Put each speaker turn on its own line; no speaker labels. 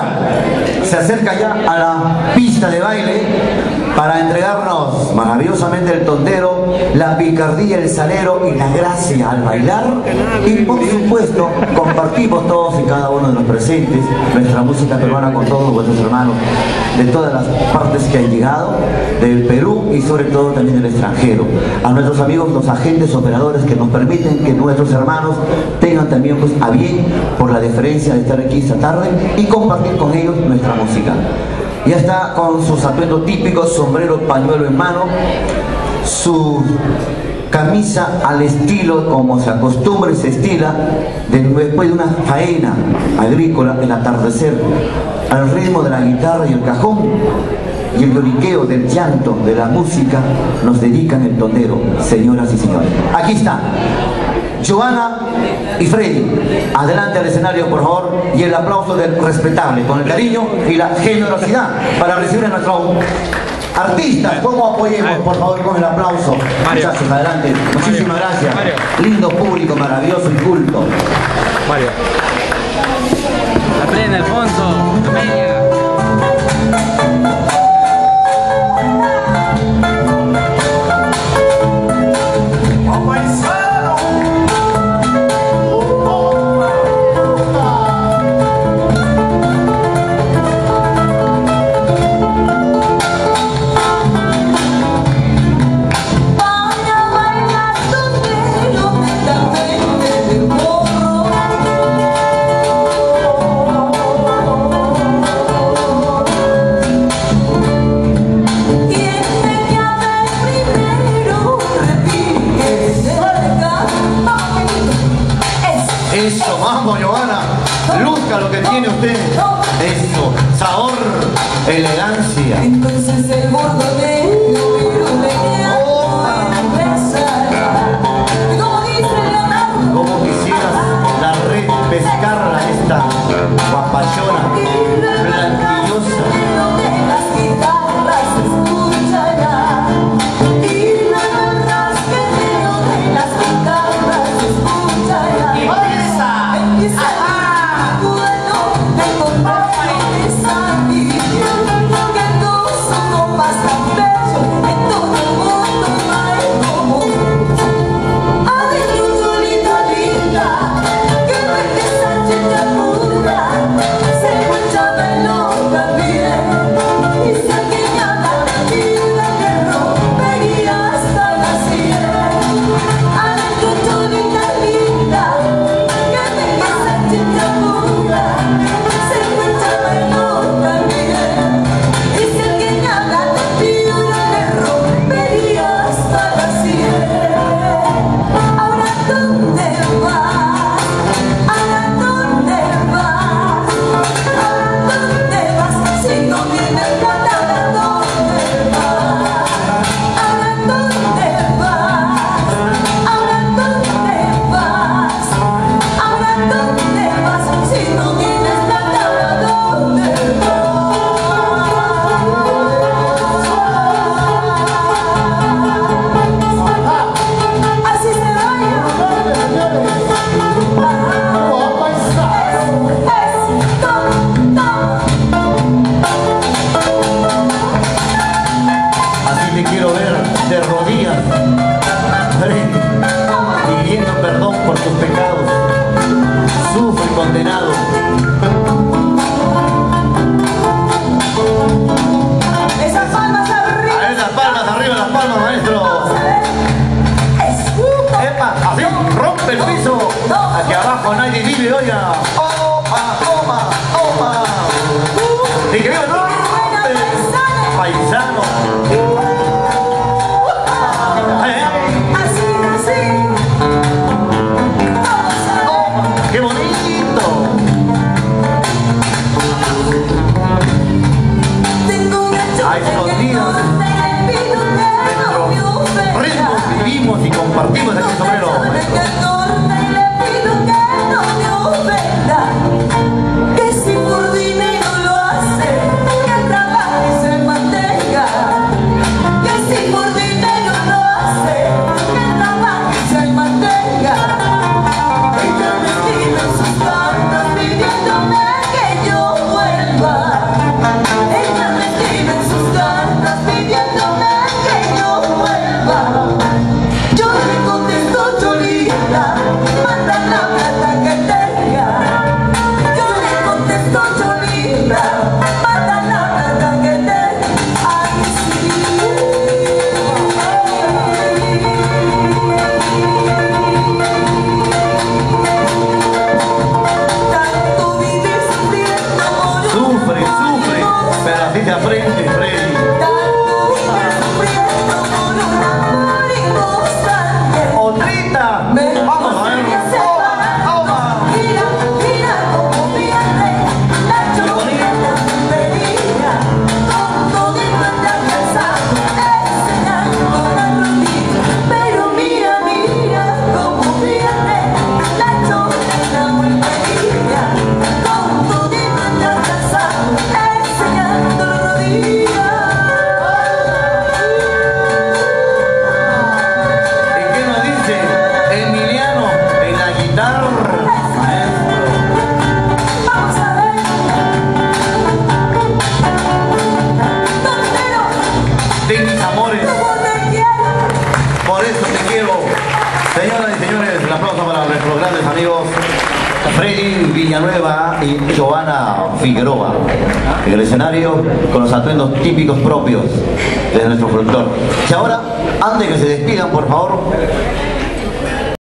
se acerca ya a la pista de baile para entregarnos maravillosamente el tondero, la picardía, el salero y la gracia al bailar. Y por supuesto compartimos todos y cada uno de los presentes nuestra música peruana con todos vuestros hermanos de todas las partes que han llegado, del Perú y sobre todo también del extranjero. A nuestros amigos, los agentes operadores que nos permiten que nuestros hermanos tengan también pues a bien por la deferencia de estar aquí esta tarde y compartir con ellos nuestra música. Ya está con sus atuendos típicos, sombrero, pañuelo en mano, su camisa al estilo como se acostumbra y se estila después de una faena agrícola, el atardecer, al ritmo de la guitarra y el cajón y el lloriqueo del llanto de la música, nos dedican el tondero, señoras y señores. Aquí está Joana y Freddy, adelante al escenario por favor, y el aplauso del respetable, con el cariño y la generosidad para recibir a nuestro artista. ¿Cómo apoyemos por favor con el aplauso?
Mario.
Muchachos, adelante, muchísimas gracias.
Mario.
Lindo público, maravilloso y culto.
Mario. La plena, Alfonso, Amelia.
Eso, vamos, Joana, luzca lo que tiene usted. Eso, sabor, elegancia.
Entonces el gordo de
Como quisieras la red pescarla esta guapachona, blanquillosa.
Se
dice a frente, Freddy. Otrita. Vamos a ver. Señoras y señores, un aplauso para nuestros grandes amigos Freddy Villanueva y Joana Figueroa en el escenario con los atuendos típicos propios de nuestro folclore. Y ahora, antes de que se despidan, por favor,